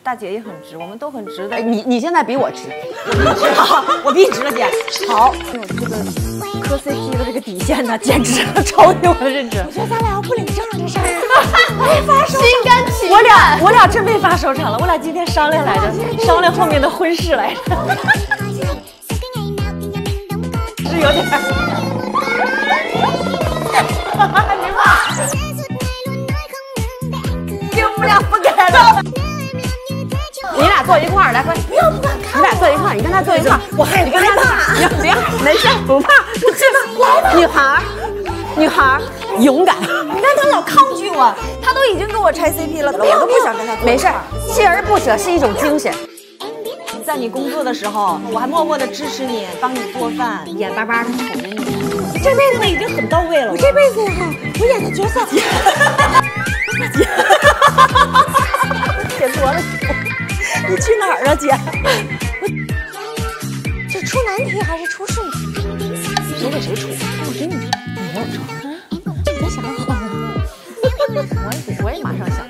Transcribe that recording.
大姐也很直，我们都很直的。 哎，你现在比我直， 我比你直了，姐。好，这个磕 CP 的这个底线呢，简直超越我的认知。我觉得咱俩要不领证这事儿，没发收， 心甘情愿。我俩真没发收场了，我俩今天商量来着，商量后面的婚事来着，是有点。你妈，你们俩分开了。 你俩坐一块儿来，快！不要，你俩坐一块儿，你跟他坐一块儿。 我害怕， 别，没事，不怕，不是吧？女孩，勇敢。 你看他老抗拒我，他都已经跟我拆 CP 了，我都不想跟他。 没事，锲而不舍是一种精神。 在你工作的时候，我还默默的支持你，帮你做饭，眼巴巴的瞅着你。你这辈子已经很到位了。我这辈子哈，我演的角色，姐多了。你去哪儿啊，姐？这出难题还是出顺题？谁给谁出？我给你出，你没有出。你在想什么？我也马上想。